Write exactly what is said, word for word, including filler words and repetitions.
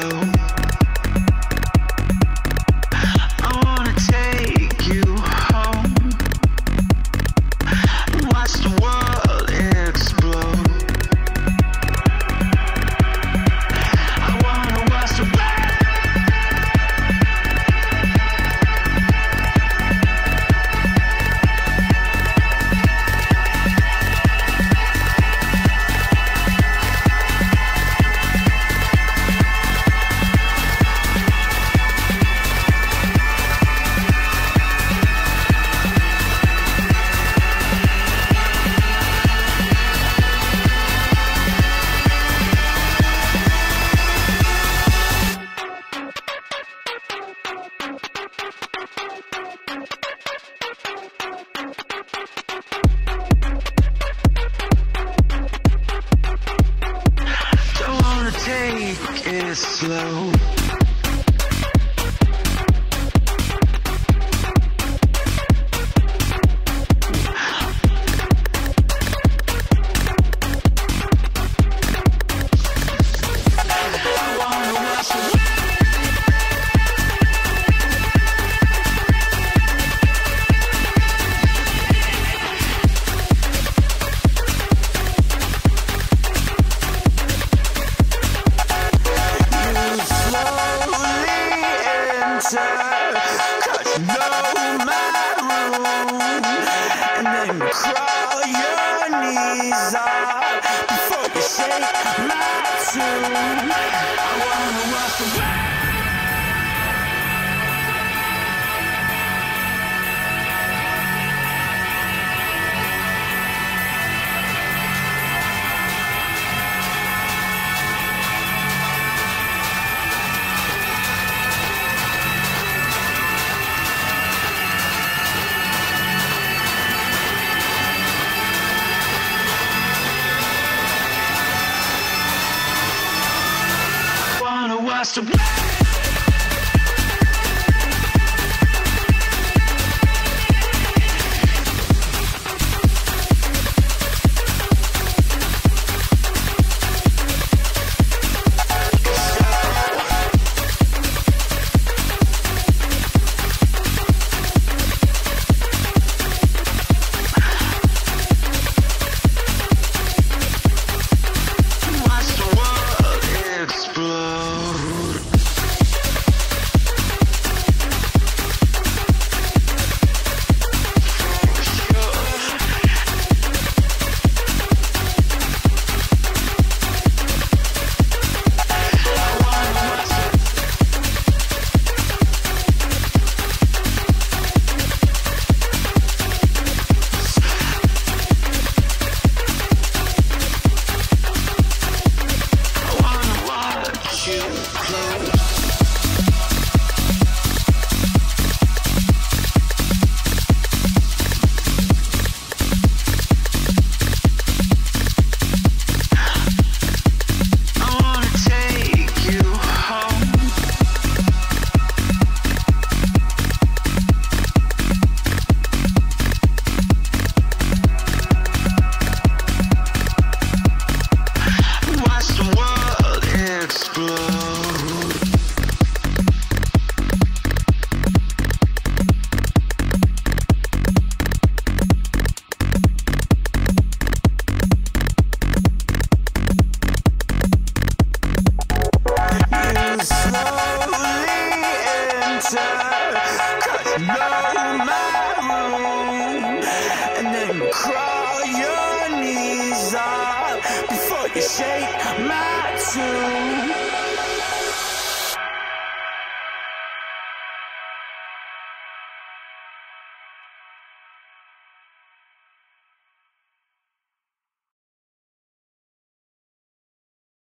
slow. I wanna take you home, watch the world explode. I wanna watch the world. Take it slow. Cause you know my room, and then you crawl your knees off before you shake my tune. I wanna watch the world. Watch the world. Cause you know my room, and then you crawl your knees off before you shake my tune.